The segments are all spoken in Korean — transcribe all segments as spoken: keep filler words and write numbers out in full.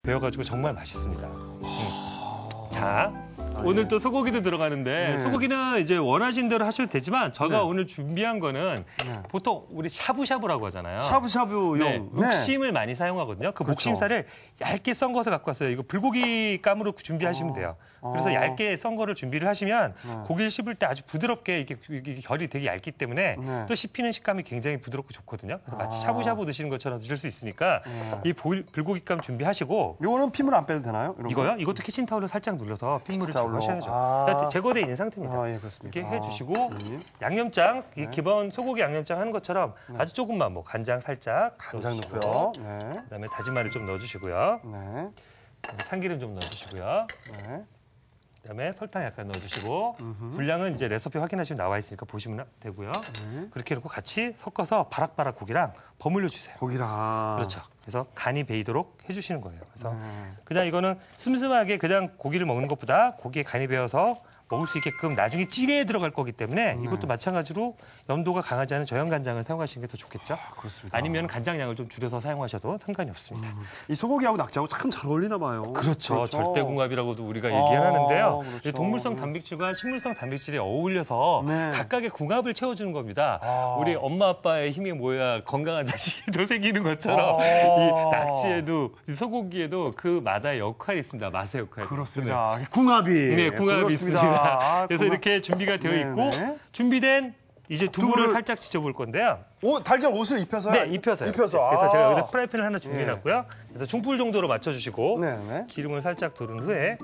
배워가지고 정말 맛있습니다. 음. 자, 아, 오늘 예. 또 소고기도 들어가는데 네. 소고기는 이제 원하신 대로 하셔도 되지만 제가 네. 오늘 준비한 거는 네. 보통 우리 샤브샤브라고 하잖아요. 샤브샤브용. 네, 목심을 네. 많이 사용하거든요. 그 그렇죠. 목심살을 얇게 썬 것을 갖고 왔어요. 이거 불고기 감으로 준비하시면 어. 돼요. 그래서 어. 얇게 썬 거를 준비를 하시면 네. 고기를 씹을 때 아주 부드럽게 이게, 이게 결이 되게 얇기 때문에 네. 또 씹히는 식감이 굉장히 부드럽고 좋거든요. 그래서 마치 아. 샤브샤브 드시는 것처럼 드실 수 있으니까 네. 이 불고기 감 준비하시고. 이거는 핏물 안 빼도 되나요? 이런 이거요? 거? 이것도 키친타올로 살짝 눌러서 핏물을 제거하셔야죠. 아. 제거돼 있는 상태입니다. 아, 예, 그렇습니다. 이렇게 해주시고 아. 네. 양념장, 네. 기본 소고기 양념장 하는 것처럼 네. 아주 조금만 뭐 간장 살짝 간장 넣어주시고, 넣고요. 네. 그다음에 다진 마늘 좀 넣어주시고요. 네. 참기름 좀 넣어주시고요. 네. 그다음에 설탕 약간 넣어주시고 음흠. 분량은 이제 레시피 확인하시면 나와 있으니까 보시면 되고요. 네. 그렇게 해놓고 같이 섞어서 바락바락 고기랑 버무려 주세요. 고기랑. 그렇죠. 그래서 간이 배이도록 해주시는 거예요. 그래서 네. 그냥 이거는 슴슴하게 그냥 고기를 먹는 것보다 고기에 간이 배어서 먹을 수 있게끔 나중에 찌개에 들어갈 거기 때문에 네. 이것도 마찬가지로 염도가 강하지 않은 저염간장을 사용하시는 게 더 좋겠죠. 아, 그렇습니다. 아니면 간장량을 좀 줄여서 사용하셔도 상관이 없습니다. 음. 이 소고기하고 낙지하고 참 잘 어울리나 봐요. 그렇죠. 그렇죠. 절대궁합이라고도 우리가 아, 얘기하는데요. 그렇죠. 동물성 단백질과 식물성 단백질이 어울려서 네. 각각의 궁합을 채워주는 겁니다. 아. 우리 엄마 아빠의 힘이 모여야 건강한 자식이 더 생기는 것처럼 아. 이 낙지에도 이 소고기에도 그 마다의 역할이 있습니다. 맛의 역할. 그렇습니다. 네. 궁합이. 네, 궁합이 그렇습니다. 있습니다. 아, 그래서 궁합. 이렇게 준비가 되어 있고 네네. 준비된 이제 두부를, 두부를 살짝 지져볼 건데요. 오, 달걀 옷을 입혀서요? 네, 입혀서요. 입혀서. 네, 그래서 아. 제가 여기다 프라이팬을 하나 준비해놨고요. 그래서 중불 정도로 맞춰주시고 네네. 기름을 살짝 두른 후에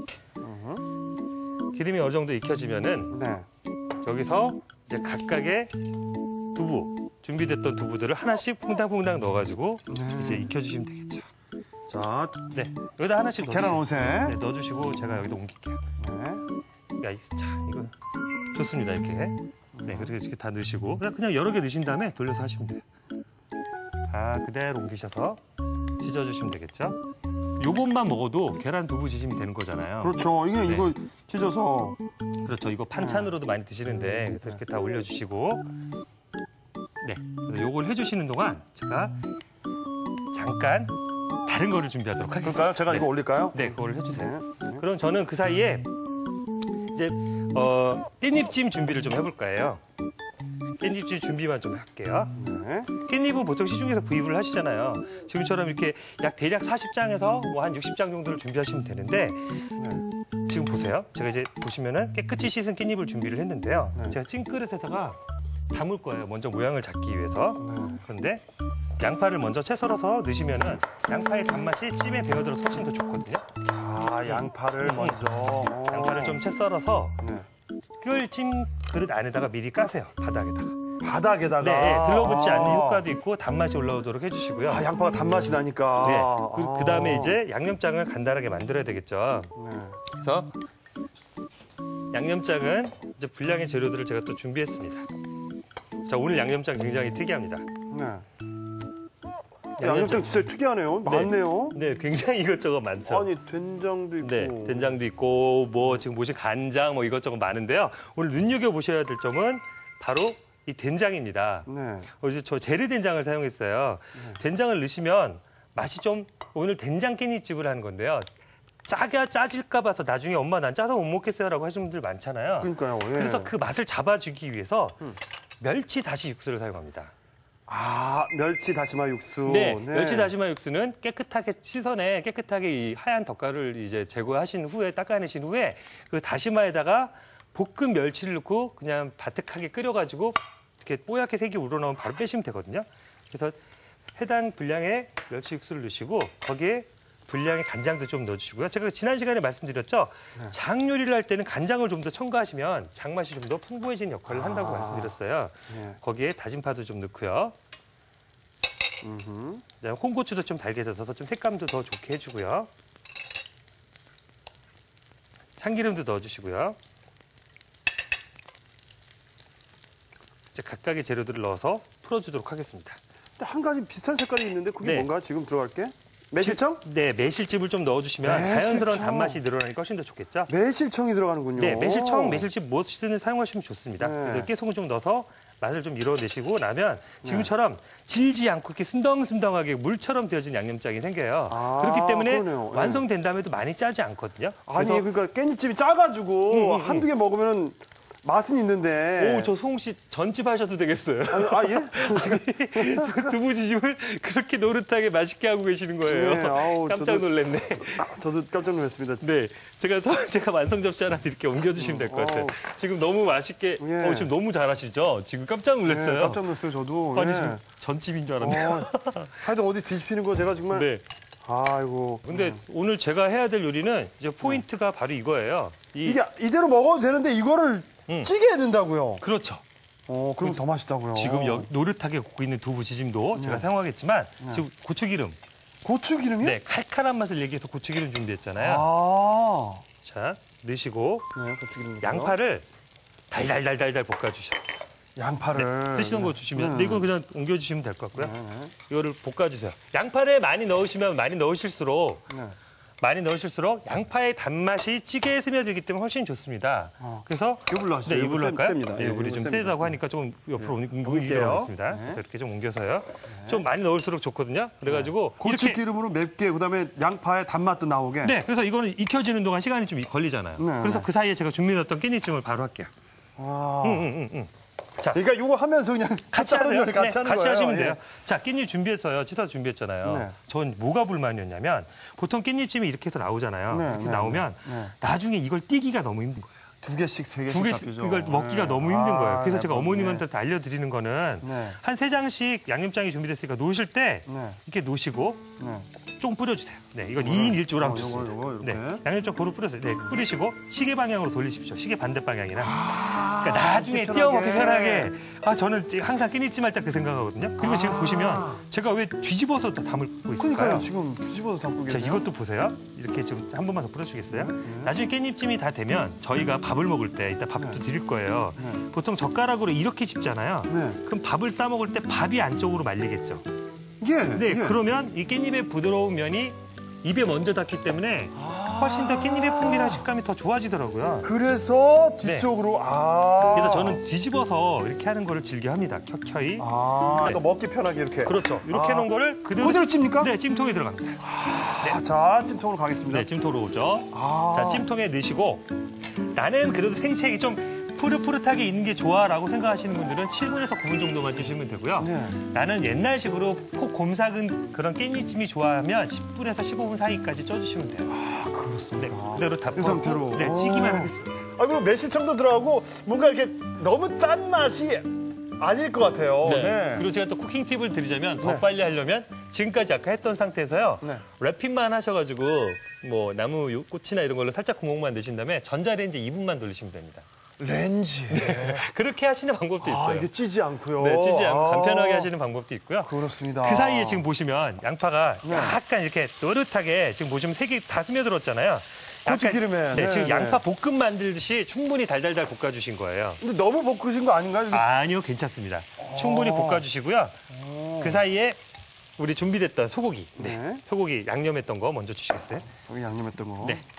기름이 어느 정도 익혀지면은 네. 여기서 이제 각각의 두부, 준비됐던 두부들을 하나씩 퐁당퐁당 넣어가지고 네. 이제 익혀주시면 되겠죠. 자, 네, 여기다 하나씩 넣어주세요. 계란 옷에. 네, 넣어주시고 제가 여기다 옮길게요. 네. 야, 자, 이거 좋습니다, 이렇게. 네, 그렇게 이렇게 다 넣으시고 그냥 그냥 여러 개 넣으신 다음에 돌려서 하시면 돼요. 다 그대로 옮기셔서 찢어주시면 되겠죠. 요것만 먹어도 계란 두부 지짐이 되는 거잖아요. 그렇죠. 이게 네. 이거 찢어서. 그렇죠. 이거 반찬으로도 많이 드시는데 그래서 이렇게 다 올려주시고 네, 그래서 요걸 해주시는 동안 제가 잠깐 다른 거를 준비하도록 하겠습니다. 그럴까요? 제가 네. 이거 올릴까요? 네, 그걸 해주세요. 네. 네. 그럼 저는 그 사이에 이제 어, 깻잎찜 준비를 좀 해볼 거예요. 깻잎찜 준비만 좀 할게요. 네. 깻잎은 보통 시중에서 구입을 하시잖아요. 지금처럼 이렇게 약 대략 사십 장에서 뭐 한 육십 장 정도를 준비하시면 되는데 네. 지금 보세요. 제가 이제 보시면은 깨끗이 씻은 깻잎을 준비를 했는데요. 네. 제가 찐그릇에다가 담을 거예요. 먼저 모양을 잡기 위해서. 네. 그런데 양파를 먼저 채 썰어서 넣으시면은 양파의 단맛이 찜에 배어들어서 훨씬 더 좋거든요. 아, 양파를 먼저. 양파를 좀 채 썰어서 네. 그걸 찜 그릇 안에다가 미리 까세요. 바닥에다가. 바닥에다가. 네, 들러붙지 아. 않는 효과도 있고 단맛이 올라오도록 해주시고요. 아, 양파가 단맛이 나니까. 네. 아. 그, 그 다음에 이제 양념장을 간단하게 만들어야 되겠죠. 네. 그래서 양념장은 이제 분량의 재료들을 제가 또 준비했습니다. 자, 오늘 양념장 굉장히 특이합니다. 네. 양념장 진짜 특이하네요. 많네요. 네, 굉장히 이것저것 많죠. 아니, 된장도 있고. 네, 된장도 있고 뭐 지금 보신 간장 뭐 이것저것 많은데요. 오늘 눈여겨 보셔야 될 점은 바로 이 된장입니다. 네. 어제 저 재래 된장을 사용했어요. 네. 된장을 넣으시면 맛이 좀 오늘 된장 깻잎집을 하는 건데요. 짜가 짜질까 봐서 나중에 엄마 난 짜서 못 먹겠어요라고 하시는 분들 많잖아요. 그러니까요. 예. 그래서 그 맛을 잡아주기 위해서 음. 멸치 다시 육수를 사용합니다. 아, 멸치 다시마 육수. 네, 멸치 다시마 육수는 깨끗하게 씻어내 깨끗하게 이 하얀 덧가를 이제 제거하신 후에 닦아내신 후에 그 다시마에다가 볶은 멸치를 넣고 그냥 바득하게 끓여가지고 이렇게 뽀얗게 색이 우러나오면 바로 빼시면 되거든요. 그래서 해당 분량의 멸치 육수를 넣으시고 거기에 분량의 간장도 좀 넣어주시고요. 제가 지난 시간에 말씀드렸죠. 네. 장 요리를 할 때는 간장을 좀 더 첨가하시면 장맛이 좀 더 풍부해지는 역할을 한다고 아. 말씀드렸어요. 네. 거기에 다진 파도 좀 넣고요. 음흠. 그다음에 홍고추도 좀 달게 져서 좀 색감도 더 좋게 해주고요. 참기름도 넣어주시고요. 이제 각각의 재료들을 넣어서 풀어주도록 하겠습니다. 근데 한 가지 비슷한 색깔이 있는데 그게 네. 뭔가 지금 들어갈 게? 매실청? 네, 매실즙을 좀 넣어주시면 매실청. 자연스러운 단맛이 늘어나니까 훨씬 더 좋겠죠. 매실청이 들어가는군요. 네, 매실청, 매실즙 무엇이든 사용하시면 좋습니다. 네. 그래서 깨소금 좀 넣어서 맛을 좀 밀어내시고 나면 지금처럼 질지 않고 이렇게 순덩순덩하게 물처럼 되어진 양념장이 생겨요. 아, 그렇기 때문에 그러네요. 예. 완성된 다음에도 많이 짜지 않거든요. 아니 그래서 그러니까 깻잎집이 짜가지고 음, 음, 음. 한두 개 먹으면 맛은 있는데. 오, 저 소홍 씨 전집 하셔도 되겠어요. 아, 아 예? 지금 두부지짐을 그렇게 노릇하게 맛있게 하고 계시는 거예요. 네, 아우, 깜짝 저도- 놀랐네. 저도 깜짝 놀랐습니다. 네, 제가 저, 제가 완성 접시 하나 이렇게 옮겨주시면 될 것 같아요. 어우. 지금 너무 맛있게, 예. 어, 지금 너무 잘하시죠? 지금 깜짝 놀랐어요. 네, 깜짝 놀랐어요 저도. 아니 예. 지금 전집인 줄 알았네요. 어, 하여튼 어디 뒤집히는 거 제가 정말. 네. 아이고. 근데 오늘 제가 해야 될 요리는 이제 포인트가 바로 이거예요. 이, 이게 이대로 먹어도 되는데 이거를 음. 찌개에 넣는다고요. 그렇죠. 어, 그럼 더 맛있다고요. 지금 여, 노릇하게 굽고 있는 두부지짐도 제가 사용하겠지만 지금 고추기름, 고추기름이요? 네 칼칼한 맛을 내기 위해서 고추기름 준비했잖아요. 아. 자 넣으시고 네, 고추기름. 양파를 달달달달달 볶아주셔요. 양파를. 쓰시는 거 주시면, 네. 네, 이건 그냥 옮겨주시면 될 것 같고요. 네, 네. 이거를 볶아주세요. 양파를 많이 넣으시면 많이 넣으실수록 네. 많이 넣으실수록 양파의 단맛이 찌개에 스며들기 때문에 훨씬 좋습니다. 어. 그래서 요걸로 하시죠. 네, 요거 이걸로 세- 할까요? 셉니다. 네, 예, 이걸이 요거 좀 셉니다. 세다고 하니까 좀 옆으로 옮- 옮길게요. 옮기도록 하겠습니다. 네. 그래서 이렇게 좀 옮겨서요. 좀 많이 넣을수록 좋거든요. 그래가지고 이렇게 고추기름으로 맵게 그다음에 양파의 단맛도 나오게. 네, 그래서 이거는 익혀지는 동안 시간이 좀 걸리잖아요. 네, 그래서 네. 그 사이에 제가 준비해놨던 깻잎찜을 바로 할게요. 아. 응, 응, 응, 응. 자, 그러니까 이거 하면서 그냥 같이 다른 하세요. 요리 같이 네, 하는 같이 거예요. 하시면 예. 돼요. 자, 깻잎 준비했어요. 씻어서 준비했잖아요. 네. 전 뭐가 불만이었냐면 보통 깻잎찜이 이렇게 해서 나오잖아요. 네, 이렇게 네, 나오면 네, 네. 나중에 이걸 띄기가 너무 힘든 거예요. 두 개씩 세 개씩 두 개씩 잡히죠. 이걸 먹기가 네. 너무 힘든 거예요. 아, 그래서 네, 제가 네. 어머님한테 알려드리는 거는 네. 한 세 장씩 양념장이 준비됐으니까 놓으실 때 네. 이렇게 놓으시고 네. 좀 뿌려주세요. 네, 이건 이 인 일 조로 하면 어, 요거, 좋습니다. 요거, 이렇게. 네, 양념장 고루 뿌려서 네, 뿌리시고 시계 방향으로 돌리십시오. 시계 반대 방향이나. 아, 그러니까 나중에 이렇게 띄워 먹기 편하게. 편하게. 아, 저는 지금 항상 깻잎찜 할 때 그 생각하거든요. 그리고 지금 아. 보시면 제가 왜 뒤집어서 또 담고 있을까요? 그러니까요. 지금 뒤집어서 담고 자, 계세요. 이것도 보세요. 이렇게 좀 한 번만 더 뿌려주겠어요? 나중에 깻잎찜이 다 되면 저희가 밥을 먹을 때 이따 밥도 드릴 거예요. 네. 보통 젓가락으로 이렇게 집잖아요. 네. 그럼 밥을 싸 먹을 때 밥이 안쪽으로 말리겠죠. 예. 네, 예. 그러면 이 깻잎의 부드러운 면이 입에 먼저 닿기 때문에 훨씬 더 깻잎의 풍미랑 식감이 더 좋아지더라고요. 그래서 뒤쪽으로 아. 그래서 저는 뒤집어서 이렇게 하는 거를 즐겨합니다. 켜켜이. 아, 네. 또 먹기 편하게 이렇게. 그렇죠. 이렇게 아. 해놓은 거를 그대로 그대로 찝니까? 네, 찜통에 들어갑니다. 아, 자, 찜통으로 가겠습니다. 네, 찜통으로 오죠. 아. 자, 찜통에 넣으시고 나는 그래도 생채기 좀 푸릇푸릇하게 있는 게 좋아라고 생각하시는 분들은 칠 분에서 구 분 정도만 찌시면 되고요. 네. 나는 옛날식으로 콕 곰삭은 그런 깻잎찜이 좋아하면 십 분에서 십오 분 사이까지 쪄주시면 돼요. 아, 그렇습니다. 네, 그대로 다 이 상태로. 네, 찌기만 오. 하겠습니다. 아, 그리고 매실청도 들어가고 뭔가 이렇게 너무 짠 맛이 아닐 것 같아요. 네. 그리고 제가 또 쿠킹 팁을 드리자면 더 네. 빨리 하려면 지금까지 아까 했던 상태에서요. 네. 랩핑만 하셔가지고 뭐 나무 요- 꽃이나 이런 걸로 살짝 구멍만 내신 다음에 전자레인지 이 분만 돌리시면 됩니다. 렌즈. 그렇게 하시는 방법도 있어요. 아, 이게 찌지 않고요. 네, 찌지 않고 아. 간편하게 하시는 방법도 있고요. 그렇습니다. 그 사이에 지금 보시면 양파가 네. 약간 이렇게 노릇하게 지금 보시면 색이 다 스며들었잖아요. 약간- 고추기름에. 네, 네, 지금 네. 양파 볶음 만들듯이 충분히 달달달 볶아주신 거예요. 근데 너무 볶으신 거 아닌가요? 아니요, 괜찮습니다. 충분히 볶아주시고요. 그 사이에 우리 준비됐던 소고기, 네. 네. 소고기 양념했던 거 먼저 주시겠어요? 여기 양념했던 거. 네.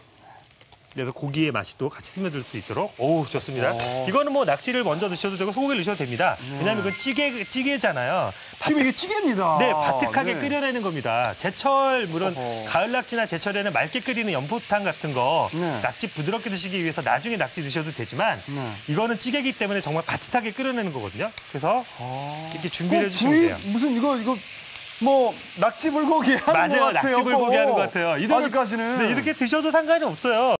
그래서 고기의 맛이 또 같이 스며들 수 있도록. 오, 좋습니다. 오. 이거는 뭐 낙지를 먼저 넣으셔도 되고 소고기를 넣으셔도 됩니다. 왜냐하면 이건 찌개, 찌개잖아요. 지금 이게 찌개입니다. 네, 바삭하게 네. 끓여내는 겁니다. 제철, 물론 어허. 가을 낙지나 제철에는 맑게 끓이는 연포탕 같은 거 네. 낙지 부드럽게 드시기 위해서 나중에 낙지 드셔도 되지만 네. 이거는 찌개기 때문에 정말 바삭하게 끓여내는 거거든요. 그래서 아. 이렇게 준비를 어, 해주시면 구이 돼요. 무슨 이거 이거 뭐 낙지 불고기 하는 맞아요, 것 같아요. 낙지 불고기 하는 것 같아요. 이거는- 아직까지는. 네, 이렇게 드셔도 상관이 없어요.